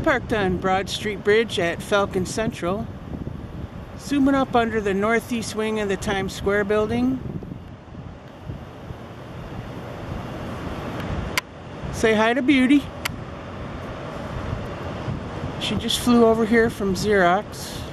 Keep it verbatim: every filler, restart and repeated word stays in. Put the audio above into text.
Parked on Broad Street Bridge at Falcon Central. Zooming up under the northeast wing of the Times Square building. Say hi to Beauty. She just flew over here from Xerox.